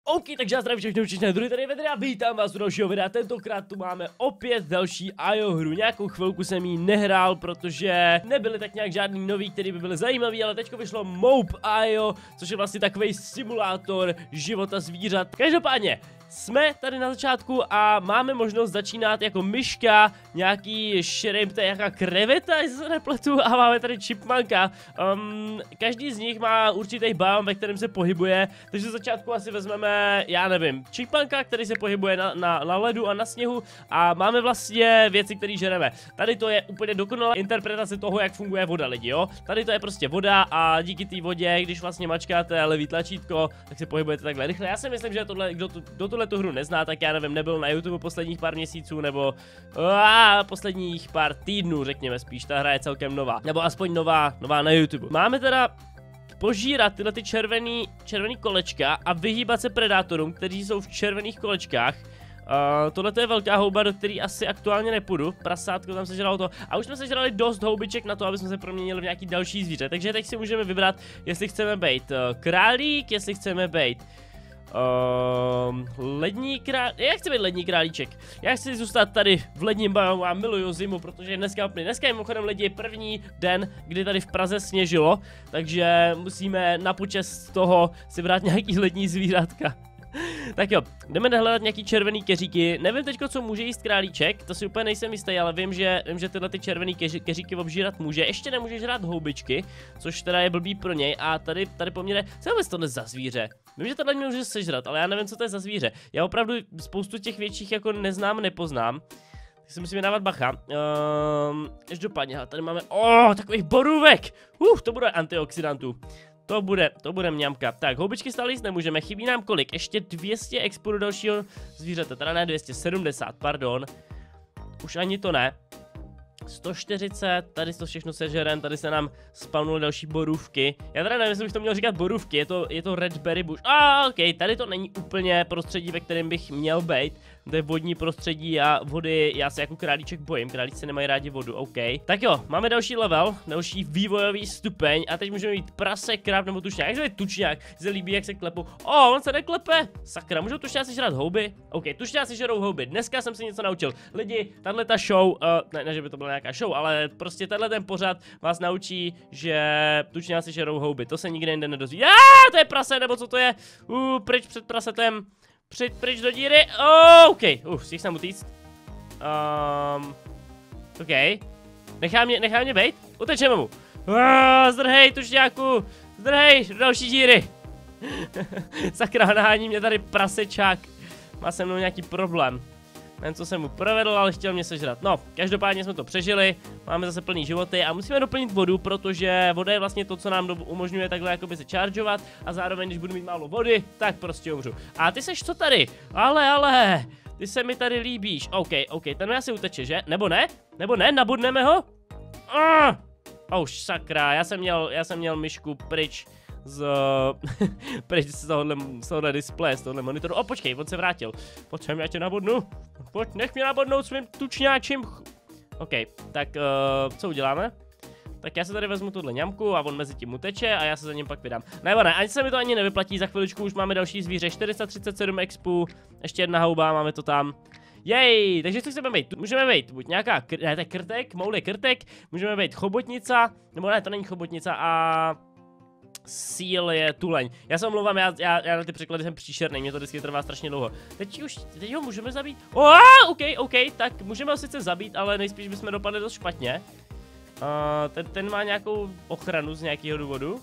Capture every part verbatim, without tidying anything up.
OK, takže já zdravím všechny určitě druhý tady vedra, vítám vás u dalšího videa, tentokrát tu máme opět další I O hru, nějakou chvilku jsem ji nehrál, protože nebyly tak nějak žádný nový, který by byly zajímavý, ale teďko vyšlo Mope I O, což je vlastně takový simulátor života zvířat. Každopádně, jsme tady na začátku a máme možnost začínat jako myška, nějaký shrimp, to je nějaká kreveta, jestli se nepletu, a máme tady chipmunka. Um, každý z nich má určitý biom, ve kterém se pohybuje, takže na začátku asi vezmeme, já nevím, chipmunka, který se pohybuje na, na, na ledu a na sněhu, a máme vlastně věci, které žereme. Tady to je úplně dokonalá interpretace toho, jak funguje voda, lidi, jo. Tady to je prostě voda a díky té vodě, když vlastně mačkáte levý tlačítko, tak se pohybujete takhle rychle. Já si myslím, že tohle, kdo to, kdo to tu hru nezná, tak já nevím, nebyl na YouTube posledních pár měsíců, nebo a, posledních pár týdnů, řekněme spíš, ta hra je celkem nová, nebo aspoň nová, nová na YouTube. Máme teda požírat tyhle ty červený, červený kolečka a vyhýbat se predátorům, kteří jsou v červených kolečkách. Uh, tohle je velká houba, do které asi aktuálně nepůjdu. Prasátko tam sežralo to. A už jsme sežrali dost houbiček na to, aby jsme se proměnili v nějaký další zvíře. Takže teď si můžeme vybrat, jestli chceme být uh, králík, jestli chceme být Uh, lední král... Já chci být lední králíček. Já chci zůstat tady v ledním biomu a miluju zimu, protože dneska, dneska je mimochodem lidi první den, kdy tady v Praze sněžilo, takže musíme na počest toho si brát nějaký lední zvířátka. Tak jo, jdeme hledat nějaký červený keříky. Nevím teďko, co může jíst králíček, to si úplně nejsem jistý, ale vím, že, vím, že tyhle ty červený keři, keříky obžírat může. Ještě nemůže žrát houbičky, což teda je blbý pro něj. A tady, tady poměrně, co je vůbec tohle za zvíře? Vím, že tohle může sežrat, ale já nevím, co to je za zvíře. Já opravdu spoustu těch větších jako neznám, nepoznám. Tak si musíme dávat bacha. Um, Každopádně, tady máme, oh, takových borůvek. Uh, to bude antioxidantů. To bude, to bude mňamka. Tak, houbičky stále jíst nemůžeme, chybí nám kolik? Ještě dvě stě expů do dalšího zvířete, teda ne dvě stě sedmdesát, pardon. Už ani to ne. sto čtyřicet, tady to všechno sežerem, tady se nám spawnuly další borůvky. Já teda nevím, jestli bych to měl říkat borůvky, je to, je to red berry bush. A ah, ok, tady to není úplně prostředí, ve kterém bych měl být. To je vodní prostředí a vody, já se jako králíček bojím, králíci nemají rádi vodu, ok. Tak jo, máme další level, další vývojový stupeň a teď můžeme mít prase, krab nebo tučňák. Jak se tučňák, se líbí, jak se klepou. O, oh, on se neklepe, sakra, můžou tučňáci žrát houby? Ok, tučňáci žerou houby, dneska jsem se něco naučil. Lidi, tahle ta show, uh, ne, ne, že by to byla nějaká show, ale prostě tenhle ten pořad vás naučí, že tučňáci žerou houby, to se nikde jinde nedozví. Já, to je prase, nebo co to je? Uh, pryč před prasetem. Přijď pryč do díry, oh, ok, uf, si jsem utíct. Um, ok, nechá mě, nechá mě bejt, utečeme mu. Uh, zdrhej, tučňáku, zdrhej, do další díry. Sakra, nahání mě tady prasečák, má se mnou nějaký problém. Nevím, co jsem mu provedl, ale chtěl mě sežrat. No, každopádně jsme to přežili, máme zase plný životy a musíme doplnit vodu, protože voda je vlastně to, co nám umožňuje takhle jakoby se chargeovat a zároveň, když budu mít málo vody, tak prostě umřu. A ty seš co tady? Ale, ale, ty se mi tady líbíš. OK, OK, ten asi uteče, že? Nebo ne? Nebo ne? Nabudneme ho? Ah! Oh, sakra, já jsem měl, já jsem měl myšku pryč z, pryč z tohohle, z tohohle displeje, z tohohle monitoru. O, počkej, on se vrátil. Pojď sem, já tě nabodnu. Pojď, nech mě nabodnout svým tučňáčím. OK, tak uh, co uděláme? Tak já se tady vezmu tuhle ňamku a on mezi tím uteče a já se za ním pak vydám. Nebo ne, ani se mi to ani nevyplatí, za chviličku už máme další zvíře, čtyři sta třicet sedm expů, ještě jedna houba, máme to tam. Jej, takže co chceme být? Můžeme být buď nějaká, ne, to je krtek, moule krtek, můžeme být chobotnica, nebo ne, to není chobotnica a... Seal je tuleň. Já se omlouvám, já, já, já na ty překlady jsem příšerný, mě to vždycky trvá strašně dlouho. Teď už, teď ho můžeme zabít? Oh, ok, ok, tak můžeme ho sice zabít, ale nejspíš bychom dopadli dost špatně. Uh, ten, ten má nějakou ochranu z nějakého důvodu.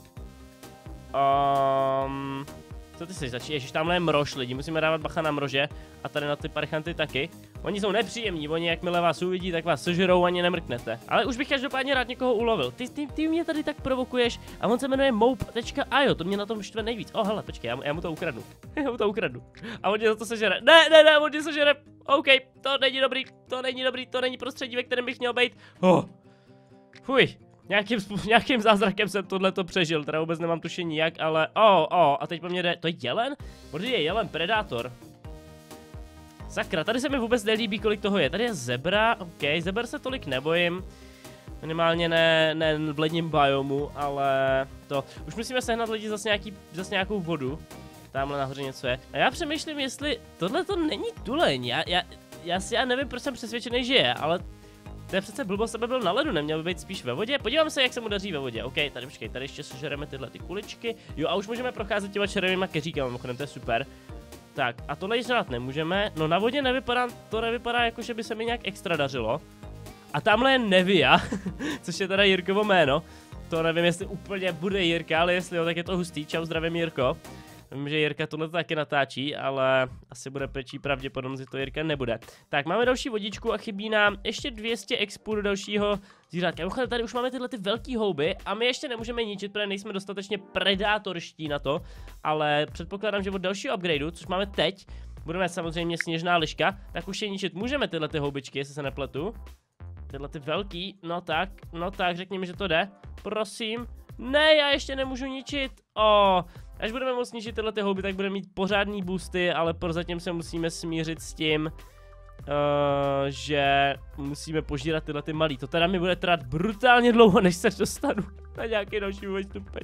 Um, co ty jsi začít? Ježiš, tamhle je mrož, lidi, musíme dávat bacha na mrože. A tady na ty parchanty taky. Oni jsou nepříjemní, oni jakmile vás uvidí, tak vás sežerou, ani nemrknete. Ale už bych každopádně rád někoho ulovil. Ty, ty, ty mě tady tak provokuješ a on se jmenuje mope tečka i o, to mě na tom štve nejvíc. Oh, hele, počkej, já, já mu to ukradnu. Já mu to ukradnu. A on mě za to sežere. Ne, ne, ne, on mě sežere. OK, to není dobrý, to není dobrý, to není prostředí, ve kterém bych měl být. Oh. Fuj. Nějakým, nějakým zázrakem jsem tohleto přežil, teda vůbec nemám tušení jak, ale o, oh, o, oh, a teď po mně jde, to je jelen? Možná je jelen, predátor. Sakra, tady se mi vůbec nelíbí, kolik toho je, tady je zebra, ok, zebra se tolik nebojím. Minimálně ne, ne v ledním biomu, ale to, už musíme sehnat lidi zase, nějaký, zase nějakou vodu. tamhle nahoře něco je. A já přemýšlím, jestli tohle to není tuleň. Já, já, já si já nevím, proč jsem přesvědčený, že je, ale to je přece blbost, aby byl na ledu, neměl by být spíš ve vodě. Podívám se, jak se mu daří ve vodě. OK, tady počkej, tady ještě sežereme tyhle ty kuličky. Jo, a už můžeme procházet těma červenýma keříkama, mimochodem, to je super. Tak, a tohle již dělat nemůžeme. No na vodě nevypadá, to nevypadá jako, že by se mi nějak extra dařilo. A tamhle je Nevia, což je teda Jirkovo jméno. To nevím, jestli úplně bude Jirka, ale jestli jo, tak je to hustý. Čau, zdravím Jirko. Vím, že Jirka tohle taky natáčí, ale asi bude pečí pravděpodobně, že to Jirka nebude. Tak, máme další vodičku a chybí nám ještě dvě stě expů do dalšího zvířátka. Tady už máme tyhle ty velký houby a my ještě nemůžeme ničit, protože nejsme dostatečně predátorští na to, ale předpokládám, že od dalšího upgradeu, což máme teď, budeme samozřejmě sněžná liška, tak už je ničit můžeme tyhle ty houbičky, jestli se nepletu. Tyhle ty velký, no tak, no tak, řekni mi, že to jde, prosím. Ne, já ještě nemůžu ničit, o. Až budeme moct ničit tyhle ty houby, tak budeme mít pořádný boosty, ale prozatím se musíme smířit s tím, uh, že musíme požírat tyhle ty malý. To teda mi bude trvat brutálně dlouho, než se dostanu na nějaký další stupeň.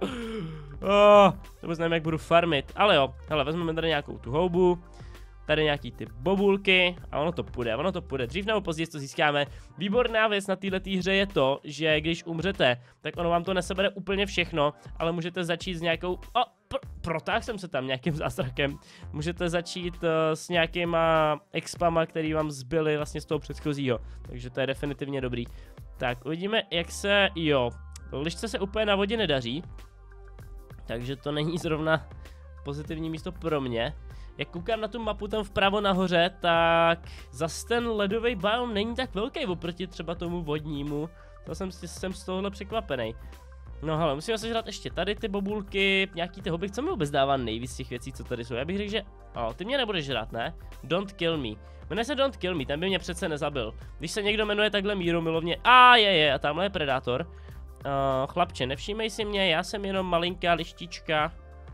Oh, to vůbec nevím, jak budu farmit, ale jo, hele, vezmeme tady nějakou tu houbu. Tady nějaký ty bobulky a ono to půjde, ono to půjde. Dřív nebo později to získáme. Výborná věc na této hře je to, že když umřete, tak ono vám to nesebere úplně všechno, ale můžete začít s nějakou... O, pr protáhl jsem se tam nějakým zázrakem. Můžete začít uh, s nějakýma expama, který vám zbyly vlastně z toho předchozího. Takže to je definitivně dobrý. Tak, uvidíme, jak se... Jo, lišce se úplně na vodě nedaří. Takže to není zrovna pozitivní místo pro mě. Jak koukám na tu mapu tam vpravo nahoře, tak zase ten ledový biom není tak velký oproti třeba tomu vodnímu. To jsem, jsem z tohohle překvapený. No hele, musíme sežrat ještě tady ty bobulky, nějaký ty hobby, co mi vůbec dává nejvíc těch věcí, co tady jsou. Já bych řekl, že... O, ty mě nebudeš žrat, ne? Don't kill me. Jmenuje se Don't kill me, ten by mě přece nezabil. Když se někdo jmenuje takhle mírumilovně... A je, je, a tamhle je predátor. Uh, chlapče, nevšímej si mě, já jsem jenom malinká lištička.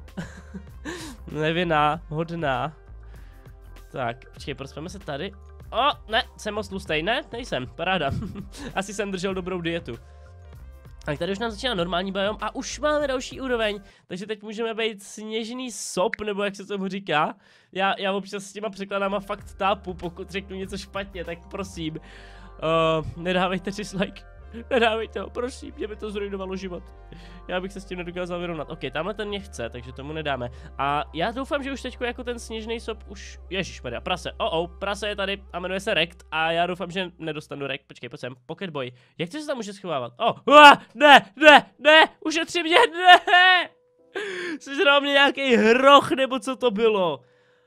Nevinná, hodná. Tak, počkej, prospeme se tady. O, ne, jsem moc tlustej, ne, nejsem, paráda. Asi jsem držel dobrou dietu. Tak tady už nám začíná normální biom a už máme další úroveň, takže teď můžeme být sněžný sop, nebo jak se tomu říká. Já, já občas s těma překladama fakt tápu, pokud řeknu něco špatně, tak prosím. Uh, nedávejte dislike. Nedávejte ho, prosím, mě by to zrujnovalo život. Já bych se s tím nedokázal vyrovnat. Ok, tamhle ten mě chce, takže tomu nedáme. A já doufám, že už teďko jako ten sněžný sop už... Ježišmarja, prase. Oh, oh, prase je tady a jmenuje se Rekt. A já doufám, že nedostanu Rekt. Počkej, pojď sem, Pocket Boy. Jak to se tam může schovávat? Oh, uh, ne, ne, ne, ušetři mě, ne! Sežral mě nějaký hroch, nebo co to bylo?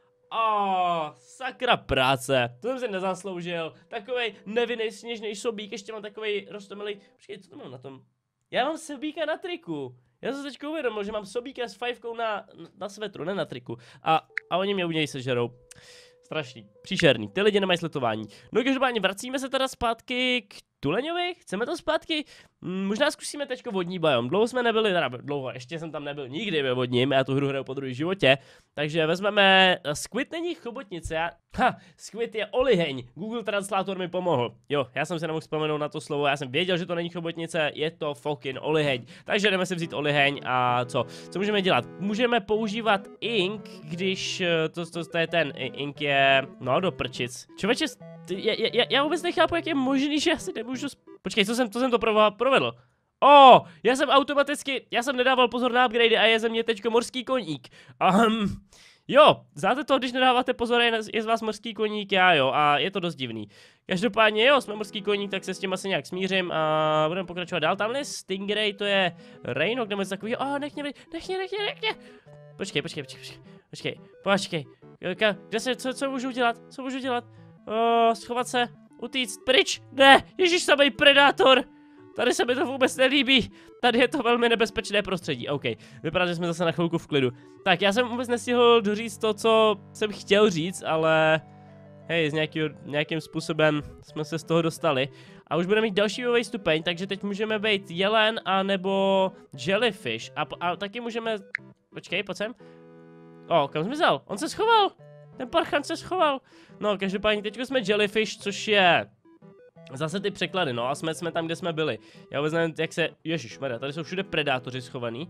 Oh, sakra práce, to jsem si nezasloužil. Takovej nevinný sněžný sobík, ještě mám takovej roztomilý. Počkej, co to mám na tom? Já mám sobíka na triku. Já jsem se teď uvědomil, že mám sobíka s fajfkou na, na svetru, ne na triku. A, a oni mě u něj sežerou. Strašný, příšerný, ty lidi nemají sletování. No každopádně vracíme se teda zpátky k tuleňovi, chceme to zpátky? Hmm, možná zkusíme teďko vodní biom, dlouho jsme nebyli, teda dlouho, ještě jsem tam nebyl nikdy ve vodním, já tu hru hraju po druhém životě. Takže vezmeme, Squid není chobotnice, já, ha, Squid je oliheň, Google Translator mi pomohl. Jo, já jsem se nemohl vzpomenout na to slovo, já jsem věděl, že to není chobotnice, je to fucking oliheň. Takže jdeme si vzít oliheň a co? Co můžeme dělat? Můžeme používat ink, když, to, to, to je ten, ink je, no do prčic. Člověče, já, já, já vůbec nechápu, jak je možný, že já si nemůžu... Počkej, co jsem, to jsem to provedl? O, oh, já jsem automaticky, já jsem nedával pozor na upgrade a je ze mě teďko morský koník. Um, jo, znáte to, když nedáváte pozor, je, je z vás morský koník, já jo, a je to dost divný. Každopádně jo, jsme morský koník, tak se s tím asi nějak smířím a budeme pokračovat dál. Tamhle je Stingray, to je Rejnok nebo něco takového. Oh, nech mě, nech mě, nech mě, nech mě. Počkej, počkej, počkej, počkej, počkej, počkej. Kde se, co, co můžu dělat, co můžu dělat? Oh, schovat se, utíct, pryč, ne, ježíš samej predátor. Tady se mi to vůbec nelíbí. Tady je to velmi nebezpečné prostředí. OK, vypadá, že jsme zase na chvilku v klidu. Tak, já jsem vůbec nestihl doříct to, co jsem chtěl říct, ale... Hej, s nějaký, nějakým způsobem jsme se z toho dostali. A už budeme mít další vývoj stupeň, takže teď můžeme být jelen a nebo jellyfish. A, a taky můžeme... Počkej, pojď sem. O, kam zmizel? On se schoval. Ten parchant se schoval. No, každopádně teď jsme jellyfish, což je... Zase ty překlady, no a jsme, jsme tam, kde jsme byli. Já vůbec nevím, jak se... Ježišmarja, tady jsou všude predátoři schovaný.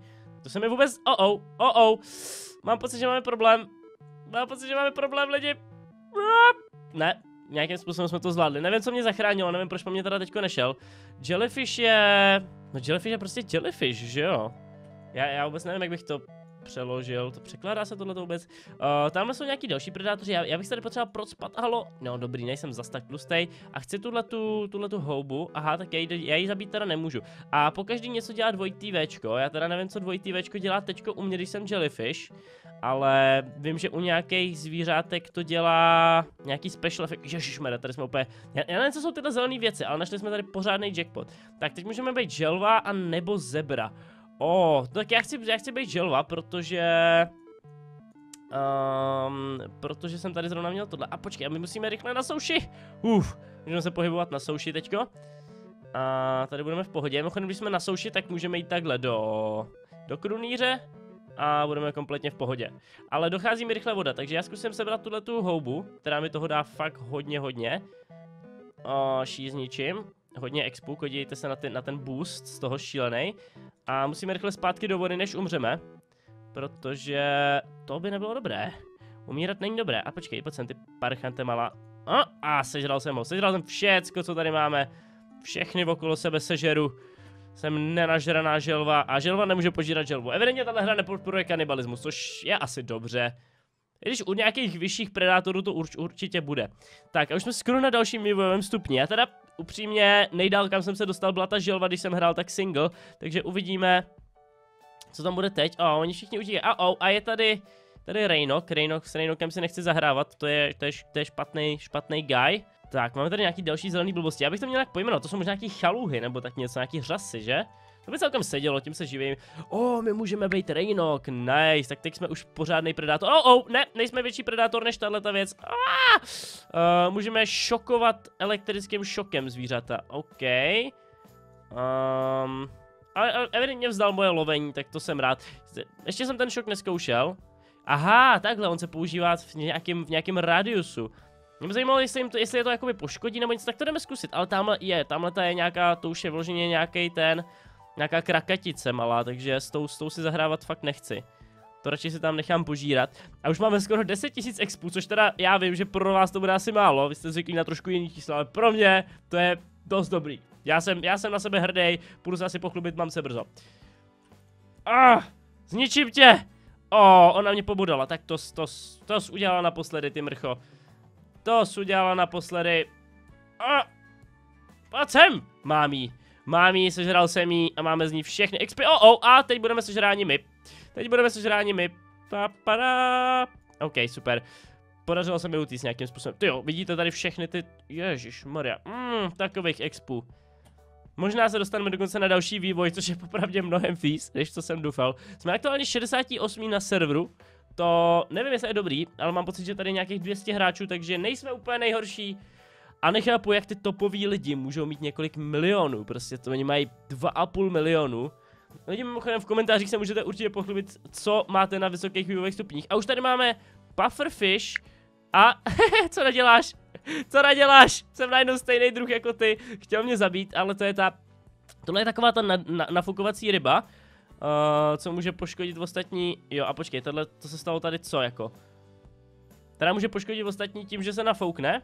To se mi vůbec... Oh, oh, oh, oh. Mám pocit, že máme problém. Mám pocit, že máme problém, lidi. Ne, nějakým způsobem jsme to zvládli. Nevím, co mě zachránilo, nevím, proč po mě teda teďko nešel. Jellyfish je... No jellyfish je prostě jellyfish, že jo? Já, já vůbec nevím, jak bych to přeložil. To překládá se tohle vůbec. Uh, tamhle jsou nějaký další predátoři, já, já bych se tady potřeboval procpat. Halo, no dobrý, nejsem zas tak tlustej. A chci tuhletu, tuhletu houbu. Aha, tak já ji, já ji zabít teda nemůžu. A pokaždý něco dělá dvojitý Včko. Já teda nevím, co dvojitý Včko dělá teďko u mě, když jsem jellyfish. Ale vím, že u nějakých zvířátek to dělá nějaký special effect. Ježišmarja, tady jsme úplně... Já, já nevím, co jsou tyhle zelené věci, ale našli jsme tady pořádný jackpot. Tak teď můžeme být želva a nebo zebra. O, oh, tak já chci, já chci být želva, protože... Um, protože jsem tady zrovna měl tohle. A počkej, a my musíme rychle na souši. Uf, můžeme se pohybovat na souši teďko. A tady budeme v pohodě. Mimochodem, když jsme na souši, tak můžeme jít takhle do... Do krunýře. A budeme kompletně v pohodě. Ale dochází mi rychle voda, takže já zkusím sebrat tuhletu houbu, která mi toho dá fakt hodně, hodně. O, šízničím. Hodně expu, podívejte se na ten, na ten boost z toho šílený. A musíme rychle zpátky do vody, než umřeme. Protože to by nebylo dobré. Umírat není dobré. A počkej, pojď sem, ty parchante malá. A, a sežral jsem ho, sežral jsem všecko, co tady máme. Všechny okolo sebe sežeru. Jsem nenažraná želva a želva nemůže požírat želvu. Evidentně tahle hra nepodporuje kanibalismus, což je asi dobře. I když u nějakých vyšších predátorů to urč, určitě bude. Tak a už jsme skoro na dalším vývojovém stupni. Já teda upřímně nejdál, kam jsem se dostal, byla ta želva, když jsem hrál tak single. Takže uvidíme, co tam bude teď. O, oni všichni utíkají. A o, a je tady, tady Reynok. Reynok, s Reynokem si nechci zahrávat, to je, to je, to je špatný, špatný guy. Tak, máme tady nějaký další zelený blbosti. Já bych to měl nějak pojmenovat, to jsou možná nějaký chaluhy, nebo tak něco, nějaký řasy, že? To by celkem sedělo, tím se živím. O, oh, my můžeme být Reynok, nice, tak teď jsme už pořádný predátor. Oh, oh, ne, nejsme větší predátor než tahleta věc. Ah! Uh, můžeme šokovat elektrickým šokem zvířata, OK. Um, ale, ale evidentně vzdal moje lovení, tak to jsem rád. Ještě jsem ten šok neskoušel. Aha, takhle, on se používá v nějakém, v nějakém radiusu. Mě by zajímalo, jestli, jim to, jestli je to jakoby poškodí nebo něco, tak to jdeme zkusit. Ale tamhle je, tamhle ta je nějaká, to už je vloženě nějaký ten, nějaká krakatice malá, takže s tou, s tou si zahrávat fakt nechci. To radši si tam nechám požírat. A už máme skoro deset tisíc expů, což teda já vím, že pro vás to bude asi málo, vy jste zvyklí na trošku jiný čísla, ale pro mě to je dost dobrý. Já jsem, já jsem na sebe hrdý, půjdu se asi pochlubit, mám se brzo. Ah, zničím tě! O, oh, ona mě pobudala, tak to, to, to, to udělala naposledy, ty mrcho. To jsi udělala naposledy. A, pojď sem, mám jí. Mám jí, sežral jsem jí a máme z ní všechny X P. Oh, oh, a teď budeme sežráni my. Teď budeme sežráni my. Papada. OK, super. Podařilo se mi utíct nějakým způsobem. Ty jo, vidíte tady všechny ty... Ježišmarja. Mm, takových expů. Možná se dostaneme dokonce na další vývoj, což je popravdě mnohem víc, než co jsem doufal. Jsme aktuálně šedesát osm na serveru. To nevím, jestli je dobrý, ale mám pocit, že tady je nějakých dvě stě hráčů, takže nejsme úplně nejhorší. A nechápu, jak ty topoví lidi můžou mít několik milionů, prostě to oni mají dva a půl milionu. Lidi mimochodem v komentářích se můžete určitě pochlubit, co máte na vysokých vývojových stupních. A už tady máme pufferfish a co naděláš? Co naděláš? Jsem najednou stejný druh jako ty, chtěl mě zabít, ale to je ta, tohle je taková ta na, na, nafukovací ryba. Uh, co může poškodit ostatní, jo a počkej, tohle, to se stalo tady co jako? Teda může poškodit ostatní tím, že se nafoukne.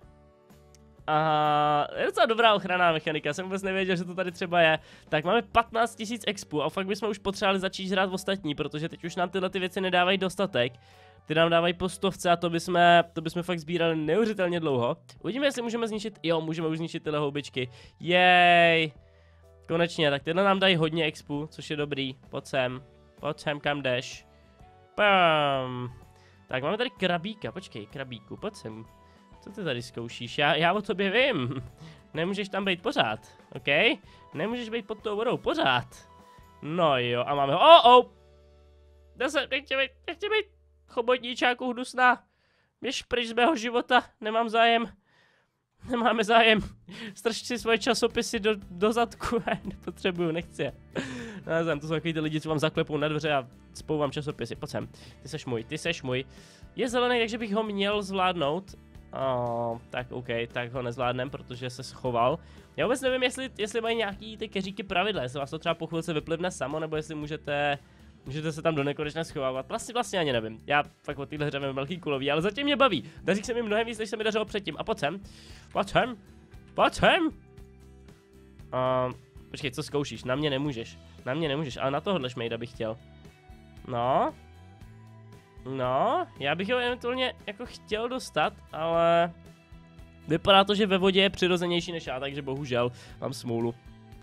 A je docela dobrá ochranná mechanika, jsem vůbec nevěděl, že to tady třeba je. Tak máme patnáct tisíc expů a fakt bychom už potřebovali začít hrát v ostatní, protože teď už nám tyhle ty věci nedávají dostatek. Ty nám dávají po stovce a to bychom, to bychom fakt sbírali neuvěřitelně dlouho. Uvidíme, jestli můžeme zničit, jo, můžeme už zničit tyhle houbičky. Jej. Konečně, tak tyhle nám dají hodně expů, což je dobrý. Pojď sem, pojď sem, kam jdeš. Pam. Tak máme tady krabíka, počkej, krabíku, pojď sem. Co ty tady zkoušíš? Já, já o tobě vím. Nemůžeš tam být pořád, OK? Nemůžeš být pod tou vodou pořád. No jo, a máme ho, oh, oh. Zase, nechci být, nechci být chobotníčáku hnusná. Běž pryč z mého života, nemám zájem. Nemáme zájem. Strč si svoje časopisy do, do zadku. Nepotřebuju, nechci je. No, to jsou takový ty lidi, co vám zaklepou na dveře a spou vám časopisy. Pojď sem. Ty seš můj, ty seš můj. Je zelený, takže bych ho měl zvládnout. Oh, tak OK, tak ho nezvládnem, protože se schoval. Já vůbec nevím, jestli, jestli mají nějaký ty keříky pravidla, jestli vás to třeba po chvilce vyplivne samo, nebo jestli můžete Můžete se tam do nekonečna schovávat. Vlastně vlastně ani nevím. Já fakt o téhle hře mám velký kulový, ale zatím mě baví. Daří se mi mnohem víc, než se mi dařilo předtím. A pojď sem. Pojď sem. Pojď sem. Uh, počkej, co zkoušíš? Na mě nemůžeš. Na mě nemůžeš, ale na tohohle šmejda bych chtěl. No. No, já bych ho eventuálně jako chtěl dostat, ale vypadá to, že ve vodě je přirozenější než já, takže bohužel mám smůlu.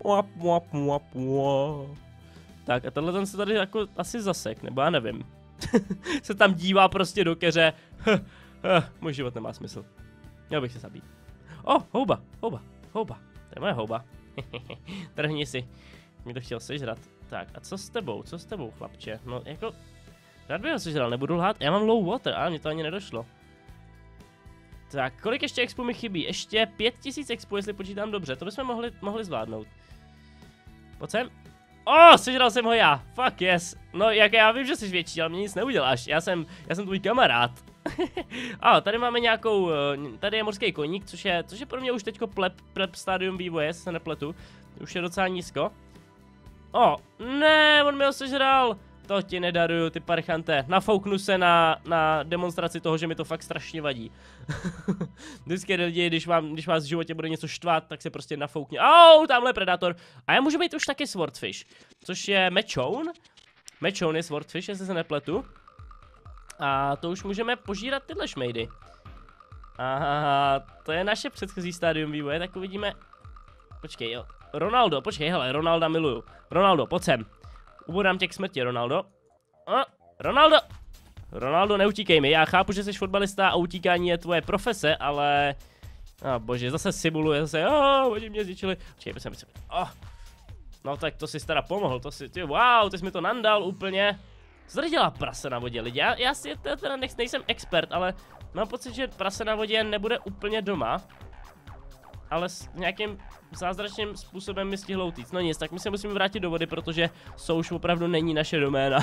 Tak a tenhle ten se tady jako asi zasek, nebo já nevím. Se tam dívá prostě do keře. Můj život nemá smysl. Měl bych se zabít. O, oh, houba, houba, houba. To je moje houba. Trhni si. Mě to chtěl sežrat. Tak a co s tebou, co s tebou, chlapče? No jako, rád bych ho sežral, nebudu lhát. Já mám low water, ale mně to ani nedošlo. Tak, kolik ještě expo mi chybí? Ještě pět tisíc expo, jestli počítám dobře, to bychom mohli, mohli zvládnout. Pojď sem. O, oh, sežral jsem ho já, fuck yes. No, jak já vím, že jsi větší, ale mě nic neuděláš, já jsem, já jsem tvůj kamarád. A oh, tady máme nějakou, tady je morský koník, což je, což je pro mě už teďko pleb, pleb stádium vývoje, jestli se nepletu. Už je docela nízko. O, oh, ne, on mi ho sežral. To ti nedaruju, ty parchante. Nafouknu se na, na demonstraci toho, že mi to fakt strašně vadí. Vždycky lidi, když, vám, když vás v životě bude něco štvát, tak se prostě nafoukně. Au, tamhle je predátor. A já můžu být už taky swordfish, což je mechoun. Mechoun je swordfish, jestli se nepletu. A to už můžeme požírat tyhle šmejdy. Aha, to je naše předchozí stádium vývoje, tak uvidíme. Počkej, jo. Ronaldo, počkej, hele, Ronalda miluju. Ronaldo, pojď sem. Ubodám tě k smrti, Ronaldo. A, Ronaldo! Ronaldo, neutíkej mi, já chápu, že jsi fotbalista a utíkání je tvoje profese, ale... A oh, bože, zase simuluje, zase, oh, oni mě zničili. Počkej, pojď sem, pojď sem. Oh. No tak to jsi teda pomohl, to si, ty, wow, ty jsi mi to nandal úplně. Co tady dělá prase na vodě, lidi? Já, já si teda nejsem expert, ale mám pocit, že prase na vodě nebude úplně doma. Ale s nějakým zázračným způsobem mi stihlo utíct. No nic, tak my se musíme vrátit do vody, protože souš opravdu není naše doména.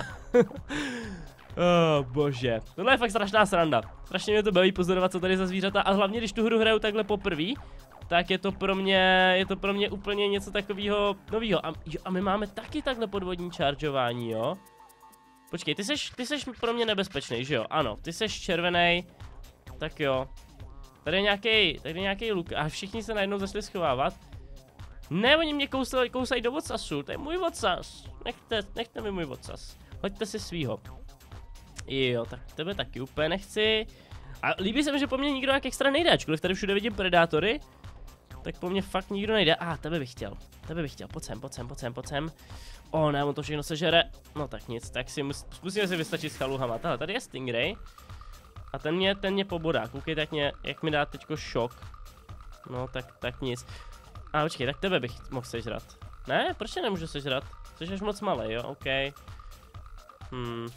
Oh, bože. Tohle je fakt strašná sranda. Strašně mě to baví pozorovat, co tady za zvířata. A hlavně, když tu hru hraju takhle poprvé, tak je to pro mě, je to pro mě úplně něco takového nového. A, a my máme taky takhle podvodní chargeování, jo? Počkej, ty seš, ty seš pro mě nebezpečný, že jo? Ano, ty seš červený. Tak jo. Tady je nějaký, tady je nějaký luk a všichni se najednou začali schovávat. Ne, oni mě kousali, kousají do odsasu, to je můj odsas. Nechte, nechte mi můj odsas. Hoďte si svýho. Jo, tak tebe taky úplně nechci. A líbí se mi, že po mně nikdo jak extra nejde, ačkoliv tady všude vidím predátory. Tak po mně fakt nikdo nejde. A ah, tebe bych chtěl, tebe bych chtěl, pojď sem, pojď sem, pojď sem, pojď sem. O oh, ne, on to všechno sežere. No tak nic, tak si mus, musíme si vystačit s chaluhama. Tahle, tady je Stingray. A ten mě, ten mě pobodá, koukej, tak mě, jak mi dá teďko šok. No, tak, tak nic. A počkej, tak tebe bych mohl sežrat. Ne, proč tě nemůžu sežrat? Jsi až moc malej, jo, ok. Hmm.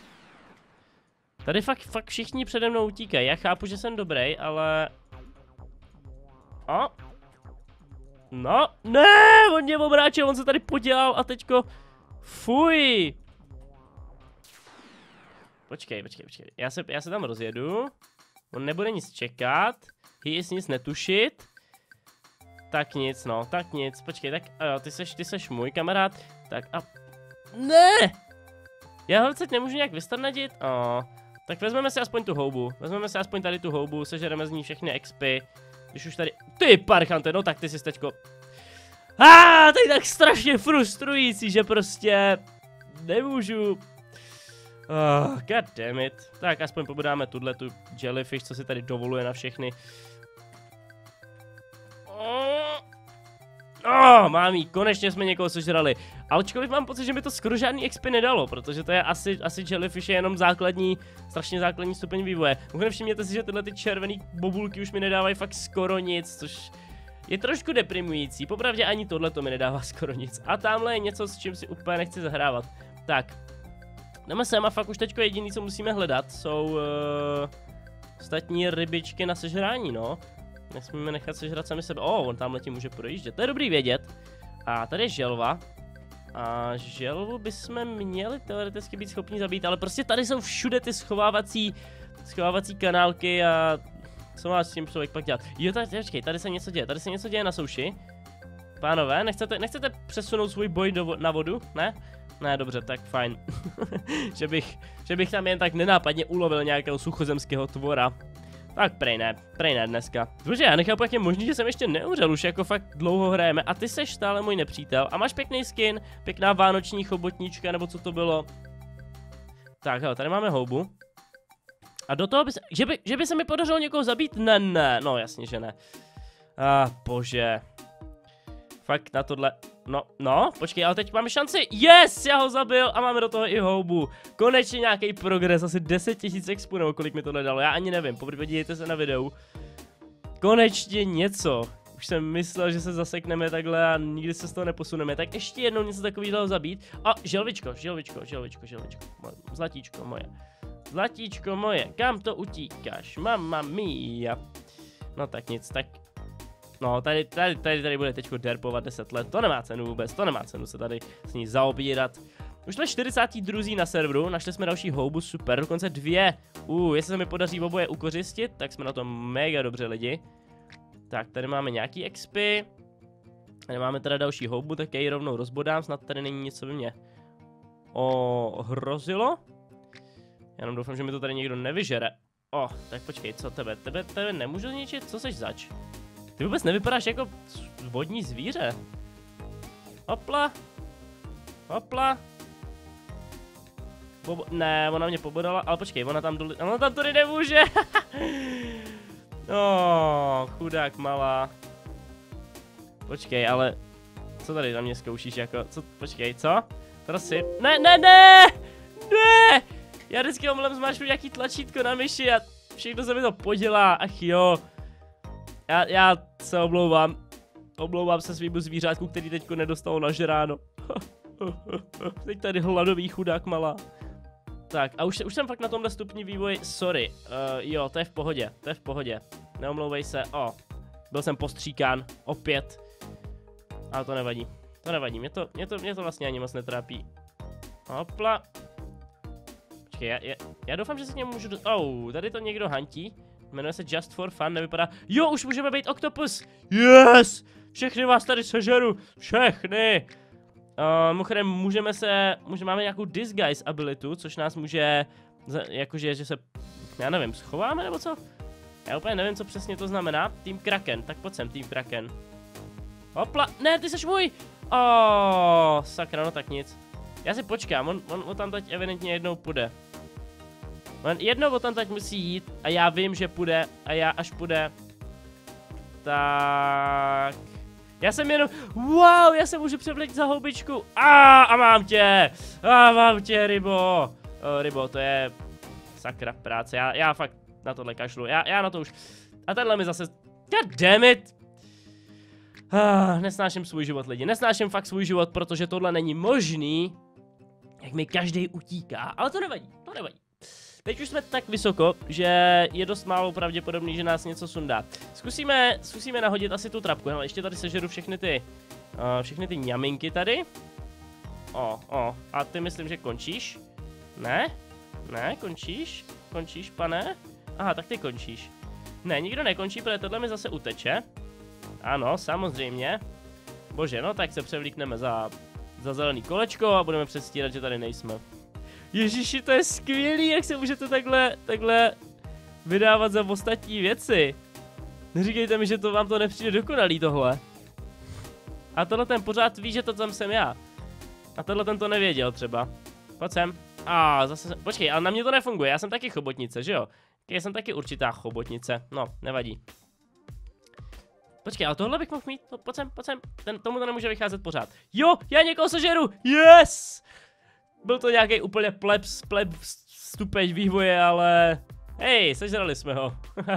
Tady fakt, fakt všichni přede mnou utíkají, já chápu, že jsem dobrý, ale... O! No, ne, on mě obráčil, on se tady podělal a teďko... Fuj! Počkej, počkej, počkej, já se, já se tam rozjedu, on nebude nic čekat, hýs nic netušit, tak nic, no, tak nic, počkej, tak, jo, ty seš, ty seš můj kamarád, tak a, ne, já ho teď nemůžu nějak vystarnadit, oh, tak vezmeme si aspoň tu houbu, vezmeme si aspoň tady tu houbu, sežereme z ní všechny expy, když už tady, ty parchante, no tak ty jsi teďko, ah, to je tak strašně frustrující, že prostě nemůžu. Oh, god damn it. Tak aspoň pobudáme tuhle tu jellyfish, co si tady dovoluje na všechny. Oh, oh, mám jí, konečně jsme někoho sežrali. Alečkoliv mám pocit, že mi to skoro žádný expy nedalo, protože to je asi, asi jellyfish je jenom základní, strašně základní stupeň vývoje. Mimochodem všimněte si, že tyhle ty červený bobulky už mi nedávají fakt skoro nic, což je trošku deprimující. Popravdě ani tohle to mi nedává skoro nic. A tamhle je něco, s čím si úplně nechci zahrávat. Tak. Jdeme sem a fakt už teďko jediný, co musíme hledat, jsou uh, ostatní rybičky na sežrání, no. Nesmíme nechat sežrat sami sebe. O, oh, on tamhle tím může projíždět, to je dobrý vědět. A tady je želva. A želvu bychom měli teoreticky být schopni zabít, ale prostě tady jsou všude ty schovávací, schovávací kanálky a co má s tím člověk pak dělat. Jo, tady, počkej, tady se něco děje, tady se něco děje na souši. Pánové, nechcete, nechcete přesunout svůj boj do, na vodu, ne? Ne, dobře, tak fajn. že, bych, že bych tam jen tak nenápadně ulovil nějakého suchozemského tvora. Tak prej ne, prej ne dneska. Protože já nechápu, jak je možný, že jsem ještě neumřel, už jako fakt dlouho hrajeme a ty seš stále můj nepřítel a máš pěkný skin, pěkná vánoční chobotnička, nebo co to bylo. Tak hele, tady máme houbu. A do toho by se, že by, že by se mi podařilo někoho zabít? Ne, ne, no jasně, že ne. Ah, bože. Fakt na tohle, no, no, počkej, ale teď máme šanci, yes, já ho zabil a máme do toho i houbu. Konečně nějaký progres, asi deset tisíc expů, nebo kolik mi tohle dalo, já ani nevím, podívejte se na videu. Konečně něco, už jsem myslel, že se zasekneme takhle a nikdy se z toho neposuneme, tak ještě jednou něco takového zabít. A želvičko, želvičko, želvičko, želvičko, zlatíčko moje. Zlatíčko moje, kam to utíkáš, mamma mia. No tak nic, tak... No, tady, tady, tady, tady bude teďko derpovat deset let, to nemá cenu vůbec, to nemá cenu se tady s ní zaobírat. Už jsme čtyřicátí druzí na serveru, našli jsme další houbu, super, dokonce dvě. Uh, jestli se mi podaří oboje ukořistit, tak jsme na tom mega dobře lidi. Tak, tady máme nějaký expy. Tady máme teda další houbu, tak já ji rovnou rozbodám, snad tady není nic, co by mě ohrozilo. Já jenom doufám, že mi to tady někdo nevyžere. O, oh, tak počkej, co tebe, tebe, tebe nemůžu zničit, co seš zač? Ty vůbec nevypadáš jako vodní zvíře. Hopla. Hopla. Bobo ne, ona mě pobodala, ale počkej, ona tam dole, ona tam tady nemůže. No, chudák malá. Počkej, ale co tady na mě zkoušíš jako, co, počkej, co? Prosím, ne, ne, ne, ne. Já vždycky omylem zmáčknu nějaký tlačítko na myši a všechno se mi to podělá, ach jo. Já, já se omlouvám, omlouvám se svýmu zvířátku, který teďko nedostalo nažráno. Teď tady hladový chudák malá. Tak a už, už jsem fakt na tomhle stupni vývoji, sorry, uh, jo, to je v pohodě, to je v pohodě, neomlouvej se, o, oh, byl jsem postříkán, opět, ale to nevadí, to nevadí, mě to, mě to, mě to vlastně ani moc netrápí. Hopla. Počkej, já, já, já doufám, že se k němu můžu, do... oh, tady to někdo hantí. Jmenuje se Just for Fun, nevypadá... Jo, už můžeme být Octopus! Yes! Všechny vás tady sežeru! Všechny! Uh, mimochodem, můžeme se... Může, máme nějakou disguise abilitu, což nás může... Jakože, že se... Já nevím, schováme nebo co? Já úplně nevím, co přesně to znamená. Team Kraken, tak pojď sem, Team Kraken. Hopla! Ne, ty seš můj! Oh, sakra, no tak nic. Já si počkám, on, on, on tam teď evidentně jednou půjde. On jednou tam teď musí jít a já vím, že půjde a já až půjde. Tak... Já jsem jenom... Wow, já se můžu převlít za houbičku. A, a mám tě! A mám tě, rybo! O, rybo, to je... Sakra práce, já, já fakt na tohle kašlu, já, já na to už... A tenhle mi zase... God damn it! Ah, nesnáším svůj život, lidi, nesnáším fakt svůj život, protože tohle není možný. Jak mi každý utíká, ale to nevadí, to nevadí. Teď už jsme tak vysoko, že je dost málo pravděpodobný, že nás něco sundá. Zkusíme, zkusíme nahodit asi tu trapku. Hele, ještě tady sežeru všechny ty, uh, všechny ty ňaminky tady. O, o, a ty myslím, že končíš? Ne? Ne, končíš? Končíš, pane? Aha, tak ty končíš. Ne, nikdo nekončí, protože tohle mi zase uteče. Ano, samozřejmě. Bože, no tak se převlíkneme za, za zelený kolečko a budeme předstírat, že tady nejsme. Ježiši, to je skvělý, jak se můžete takhle, takhle vydávat za ostatní věci. Neříkejte mi, že to vám to nepřijde dokonalý tohle. A tohle ten pořád ví, že to tam jsem já. A tohle ten to nevěděl třeba. Pojď sem. A zase jsem... Počkej, ale na mě to nefunguje, já jsem taky chobotnice, že jo? Já jsem taky určitá chobotnice, no, nevadí. Počkej, ale tohle bych mohl mít, no, pojď sem, pojď sem. Ten, tomu to nemůže vycházet pořád. Jo, já někoho sežeru, yes! Byl to nějaký úplně pleb, pleb stupeň vývoje, ale... Hej, sežrali jsme ho.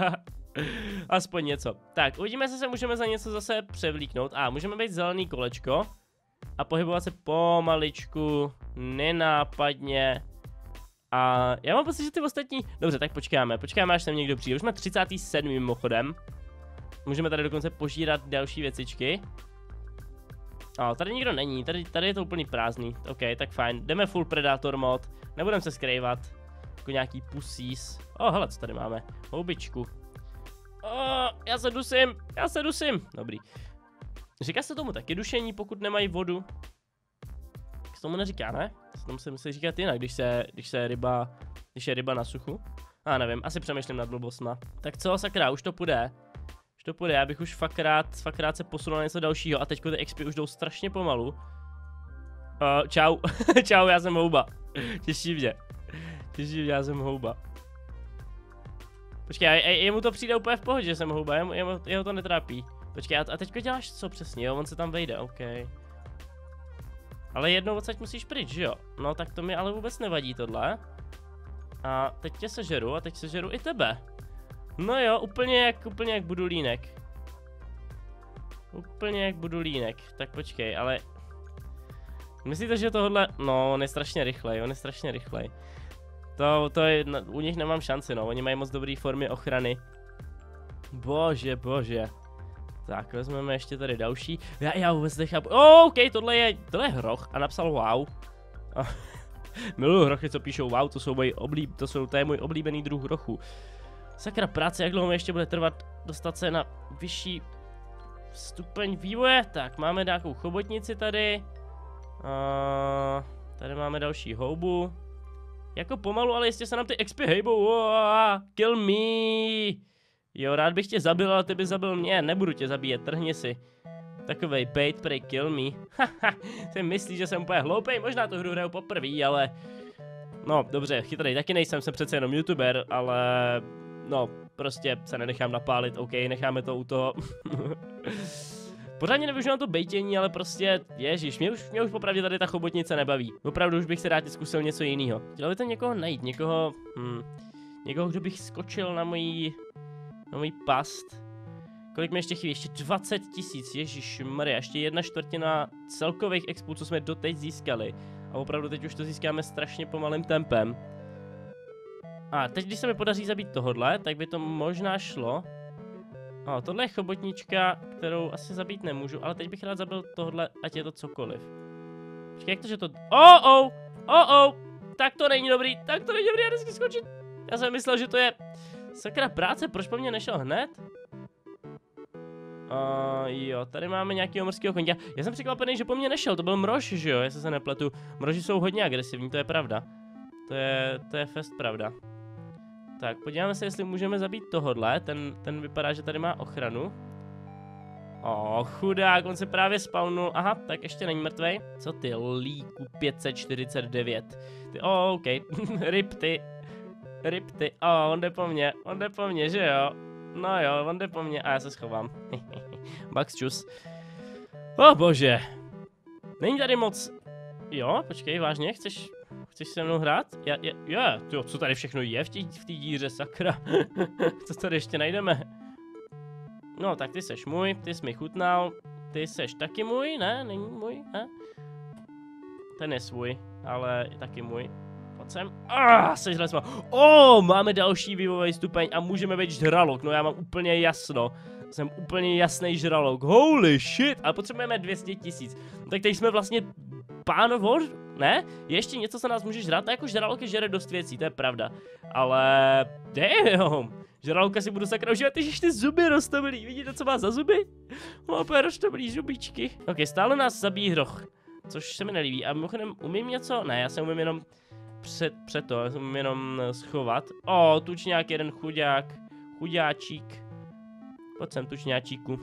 Aspoň něco. Tak, uvidíme, jestli se můžeme za něco zase převlíknout. A, můžeme být zelený kolečko. A pohybovat se pomaličku, nenápadně. A já mám pocit, že ty ostatní... Dobře, tak počkáme, počkáme, až sem někdo přijde. Už jsme třicátý sedmý mimochodem. Můžeme tady dokonce požírat další věcičky. A tady nikdo není, tady, tady je to úplný prázdný. OK, tak fajn, jdeme full predator mod. Nebudeme se skrývat. Jako nějaký pusís. O, hele, co tady máme? Houbičku. O, já se dusím, já se dusím. Dobrý. Říká se tomu taky dušení, pokud nemají vodu. Jak se tomu neříká, ne? To tomu se musí říkat jinak, když se, když se ryba, když je ryba na suchu. A nevím, asi přemýšlím nad blbostma. Tak co, sakra, už to půjde. Už to půjde, já bych už fakt rád, fakt rád se posunul na něco dalšího a teďko ty X P už jdou strašně pomalu. Uh, čau, čau, já jsem houba. Těší mě. Těší mě, já jsem houba. Počkej, a jemu to přijde úplně v pohodě, že jsem houba, jemu, jemu, jeho to netrápí. Počkej, a teďko děláš co přesně, jo? On se tam vejde, OK. Ale jednou odsaď musíš pryč, že jo? No tak to mi ale vůbec nevadí tohle. A teď tě sežeru a teď sežeru i tebe. No jo, úplně jak, úplně jak budulínek. Úplně jak budulínek. Tak počkej, ale... Myslíte, že tohle... No, on je strašně rychlej, on je strašně rychlej. To, to je... U nich nemám šanci, no, oni mají moc dobrý formy ochrany. Bože, bože. Tak, vezmeme ještě tady další. Já, já vůbec nechápu. Oh, OK, tohle je, tohle je hroch a napsal wow. Miluju hrochy, co píšou wow, to jsou moji oblíb, to jsou, to je můj oblíbený druh hrochu. Sakra práce, jak dlouho mi ještě bude trvat dostat se na vyšší stupeň vývoje. Tak, máme nějakou chobotnici tady. Uh, tady máme další houbu. Jako pomalu, ale jistě se nám ty X P hejbou. Oh, kill me. Jo, rád bych tě zabil, ale ty by zabil mě. Nebudu tě zabíjet, trhni si. Takovej bait, prej kill me. Haha, ty myslíš, že jsem úplně hloupej? Možná tu hru hraju poprvé, ale... No, dobře, chytrý taky nejsem, jsem přece jenom youtuber, ale... No, prostě se nenechám napálit, OK, necháme to u toho. Pořádně nevyužívám to bejtění, ale prostě, ježiš, mě už, mě už popravdě tady ta chobotnice nebaví. Opravdu už bych se rád zkusil něco jiného. Chtěl by to někoho najít, někoho, hm, někoho, kdo bych skočil na mojí, na mojí past. Kolik mi ještě chybí? Ještě dvacet tisíc, ježišmarja, ještě jedna čtvrtina celkových expů, co jsme doteď získali. A opravdu teď už to získáme strašně pomalým tempem. A teď, když se mi podaří zabít tohodle, tak by to možná šlo. O, tohle je chobotnička, kterou asi zabít nemůžu, ale teď bych rád zabil tohle, ať je to cokoliv. Počkej, jak to, že to... Oh, oh, oh, oh, tak to není dobrý, tak to není dobrý, já nesmí skočit. Já jsem myslel, že to je... Sakra práce, proč po mně nešel hned? Uh, jo, tady máme nějakýho morského koně. Já jsem překvapený, že po mně nešel, to byl mrož, že jo, jestli se nepletu. Mroži jsou hodně agresivní, to je pravda. To je, to je fest pravda. Tak, podíváme se, jestli můžeme zabít tohodle, ten, ten vypadá, že tady má ochranu. O, chudák, on se právě spawnul, aha, tak ještě není mrtvej. Co ty, líku pět set čtyřicet devět. Ty, o, OK, rip ty, rip ty, o, on jde po mně, on jde po mně, že jo. No jo, on jde po mně a já se schovám. Bugs čus. O bože. Není tady moc... Jo, počkej, vážně, chceš... Chceš se mnou hrát? Já, já, já, tyjo, co tady všechno je v té v díře, sakra. Co tady ještě najdeme? No, tak ty seš můj, ty jsi mi chutnal. Ty seš taky můj, ne? Není můj, ne? Ten je svůj, ale je taky můj. Pojď sem. Ah, sežrali jsme. Oh, máme další vývojový stupeň a můžeme být žralok. No já mám úplně jasno. Jsem úplně jasný žralok. Holy shit. Ale potřebujeme dvě stě tisíc. Tak teď jsme vlastně pánovo, ne? Ještě něco, co nás může žrát. Jako žraloky žere dost věcí, to je pravda. Ale damn. Žraloka si budu sakra užívat, ježiš, ty zuby roztomilý. Vidíte, co má za zuby? Má úplně roztomilý zubičky. Ok, stále nás zabíjí hroch. Což se mi nelíbí. A mimochodem, umím něco? Ne, já se umím jenom před, před to, já se umím jenom schovat. O, tučňák, jeden chudák. Chudáčík. Pojď sem, tučňáčíku.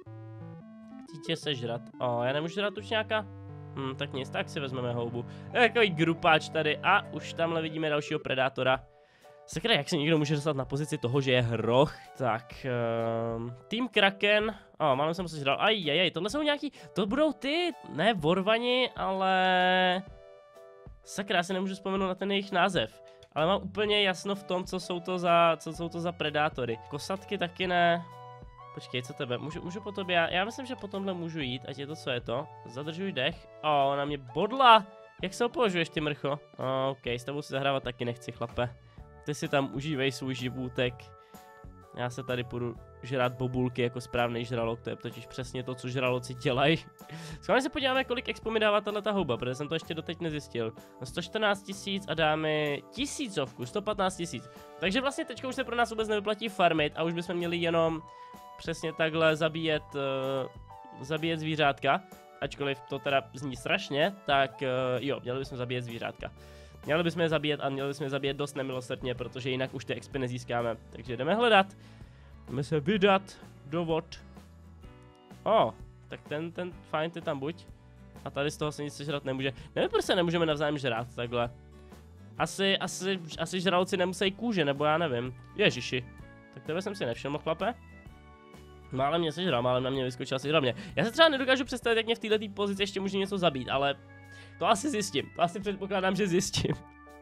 Chci tě sežrat. O, já nemůžu žrat tučňáka? Hm, tak nic, tak si vezmeme houbu. Takový grupáč tady a už tamhle vidíme dalšího predátora. Sakra, jak se někdo může dostat na pozici toho, že je hroch? Tak, um, Team Kraken. O, málem jsem se žral. Ajajaj, tohle jsou nějaký, to budou ty, ne vorvani, ale... Sakra, já si nemůžu vzpomenout na ten jejich název. Ale mám úplně jasno v tom, co jsou to za, co jsou to za predátory. Kosatky taky ne. Počkej, co tebe? Můžu, můžu po tobě? Já, já myslím, že po tomhle můžu jít, ať je to, co je to. Zadržuj dech. O, ona mě bodla. Jak se opovažuješ, ty mrcho? O, ok, s tebou si zahrávat taky nechci, chlape. Ty si tam užívej svůj živůtek. Já se tady půjdu žrát bobulky jako správný žralok, to je totiž přesně to, co žraloci dělají. Schválně se podíváme, kolik expo mi dává tato houba, protože jsem to ještě doteď nezjistil. No sto čtrnáct tisíc a dáme tisícovku, sto patnáct tisíc. Takže vlastně teďka už se pro nás vůbec nevyplatí farmit a už bychom měli jenom přesně takhle zabíjet, uh, zabíjet zvířátka. ačkoliv to teda zní strašně, tak uh, jo, měli bychom zabíjet zvířátka. Měli bychom je zabíjet a měli bychom je zabíjet dost nemilosrdně, protože jinak už ty expy nezískáme. Takže jdeme hledat. Jdeme se vydat do vod. O, oh, tak ten, ten, fajn, ty tam buď. A tady z toho se nic sežrat nemůže. Nevím, proč se nemůžeme navzájem žrát takhle. Asi, asi, asi žraloci nemusí kůže, nebo já nevím. Ježiši. Tak tebe jsem si nevšiml, chlape. Málem mě sežral, málem na mě vyskočil, sežral mě. Já se třeba nedokážu představit, jak mě v této pozici ještě může něco zabít, ale to asi zjistím. To asi předpokládám, že zjistím.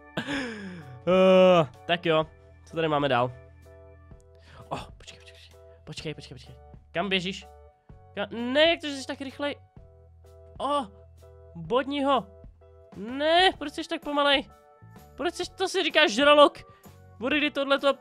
uh, tak jo, co tady máme dál? Oh, počkej, počkej, počkej, počkej, počkej. Kam běžíš? Kam... Ne, jak to, že jsi tak rychlej? Oh, bodni ho. Ne, proč jsi tak pomalej? Proč jsi, to si říkáš žralok? Bude kdy tohleto...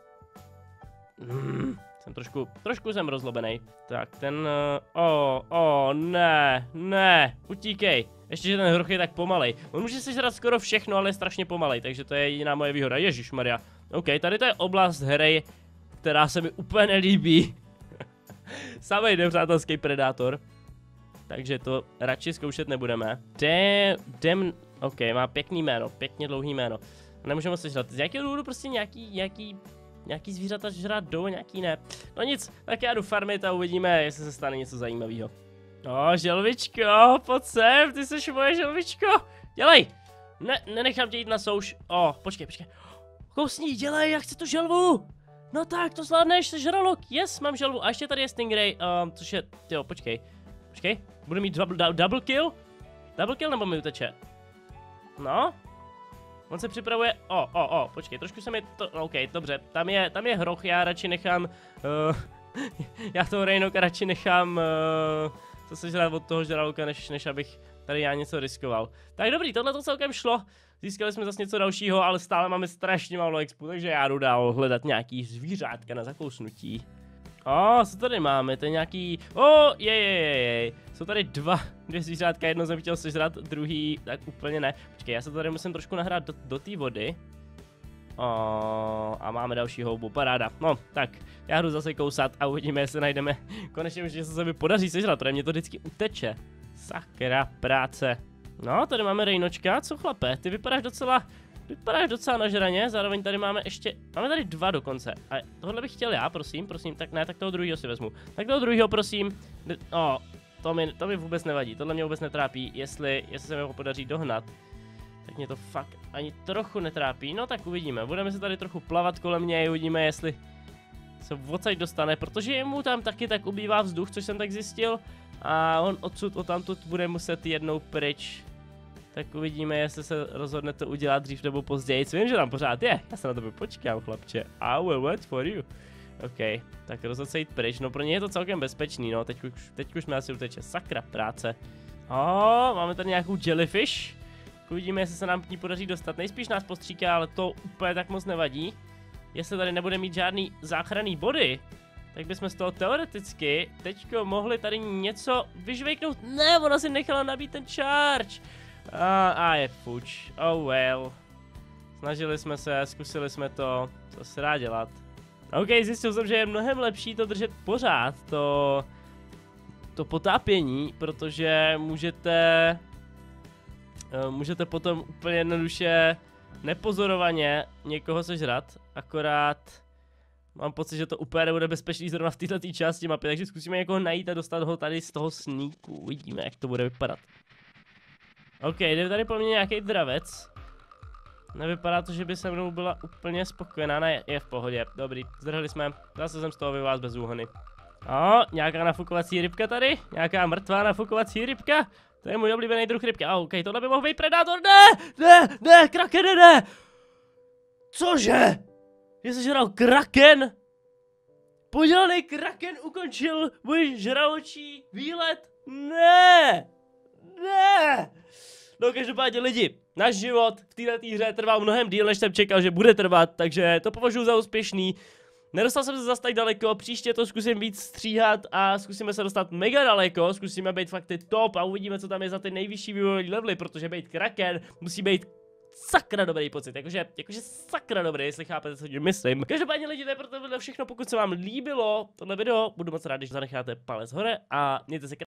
Hmm, jsem trošku, trošku jsem rozlobenej. Tak, ten... Uh, o, o, ne, ne, utíkej. Ještě, že ten hroch je tak pomalej. On může sežrat skoro všechno, ale je strašně pomalej, takže to je jediná moje výhoda. Ježišmarja. OK, tady to je oblast hry, která se mi úplně nelíbí. Samej nepřátelský predátor. Takže to radši zkoušet nebudeme. Dem, dem, OK, má pěkný jméno, pěkně dlouhý jméno. Nemůžeme sežrat. Z jakého důvodu prostě nějaký, nějaký, nějaký zvířata žrát jdou, nějaký ne. No nic, tak já jdu farmit a uvidíme, jestli se stane něco zajímavého. O, želvičko, pojď sem, ty jsi moje želvičko. Dělej. Ne, nenechám tě jít na souš. O, počkej, počkej. Kousni, dělej, já chci tu želvu. No tak, to zvládneš, jsi žralok. Yes, mám želvu. A ještě tady je stingray, um, což je, jo, počkej. Počkej, budu mít double, double kill? Double kill nebo mi uteče? No? On se připravuje, o, o, o, počkej, trošku se mi to, OK, dobře, tam je, tam je hroch, já radši nechám, uh, já toho Rejnoka radši nechám, uh, co se žrát od toho žraloka, než, než abych tady já něco riskoval. Tak dobrý, tohle to celkem šlo, získali jsme zase něco dalšího, ale stále máme strašně málo expu, takže já jdu dál hledat nějaký zvířátka na zakousnutí. O, co tady máme, to je nějaký, o, je, je, je, je, jsou tady dva, dvě zvířátka, jedno jsem chtěl sežrat, druhý, tak úplně ne. Počkej, já se tady musím trošku nahrát do, do té vody. O, a máme další houbu, paráda. No, tak, já jdu zase kousat a uvidíme, jestli najdeme konečně už, jestli se mi podaří sežrat, protože mě to vždycky uteče. Sakra práce. No, tady máme Rejnočka, co chlape, ty vypadáš docela... Vypadáš docela na žraně, zároveň tady máme ještě, máme tady dva dokonce. A tohle bych chtěl já, prosím, prosím, tak ne, tak toho druhého si vezmu. Tak toho druhého, prosím, o, to mi, to mi vůbec nevadí, tohle mě vůbec netrápí, jestli, jestli se mi ho podaří dohnat. Tak mě to fakt ani trochu netrápí, no tak uvidíme, budeme se tady trochu plavat kolem něj, uvidíme, jestli se odsaď dostane, protože mu tam taky tak ubývá vzduch, což jsem tak zjistil. A on odsud, odtamtud bude muset jednou pryč. Tak uvidíme, jestli se rozhodne to udělat dřív nebo později. Vím, že tam pořád je. Já se na tebe počkám, chlapče. I will wait for you. OK, tak rozhodl se jít pryč. No pro ně je to celkem bezpečný, no. Teď už, teď už mi asi uteče. Sakra práce. O, máme tady nějakou jellyfish. Uvidíme, jestli se nám k ní podaří dostat. Nejspíš nás postříká, ale to úplně tak moc nevadí. Jestli tady nebude mít žádný záchranný body, tak bychom z toho teoreticky teďko mohli tady něco vyžvejknout. Ne, ona si nechala nabít ten charge. A, a je fuč, oh well. Snažili jsme se, zkusili jsme to, co se dá dělat. OK, zjistil jsem, že je mnohem lepší to držet pořád, to, to potápění, protože můžete, můžete potom úplně jednoduše nepozorovaně někoho sežrat, akorát mám pocit, že to úplně nebude bezpečný zrovna v této části mapy, takže zkusíme někoho najít a dostat ho tady z toho sneaku, uvidíme, jak to bude vypadat. OK, jde tady po mně nějaký dravec. Nevypadá to, že by se mnou byla úplně spokojená, ne, je v pohodě, dobrý, zdrhli jsme, zase jsem z toho vyvázl bez úhony. O, nějaká nafukovací rybka tady, nějaká mrtvá nafukovací rybka, to je můj oblíbený druh rybky, a OK, tohle by mohl být predátor, ne, ne, ne, kraken, ne, ne. Cože? Že jsi žral kraken? Podělaný kraken ukončil můj žraločí výlet? Ne, ne. No každopádně lidi, náš život v této hře trval mnohem díl, než jsem čekal, že bude trvat, takže to považuji za úspěšný. Nedostal jsem se zase tak daleko, příště to zkusím víc stříhat a zkusíme se dostat mega daleko, zkusíme být fakt ty top a uvidíme, co tam je za ty nejvyšší vývojové levely, protože být kraken musí být sakra dobrý pocit, jakože, jakože sakra dobrý, jestli chápete, co tím myslím. Každopádně lidi, to je pro tohle všechno, pokud se vám líbilo tohle video, budu moc rád, když zanecháte palec hore a mějte se krásně.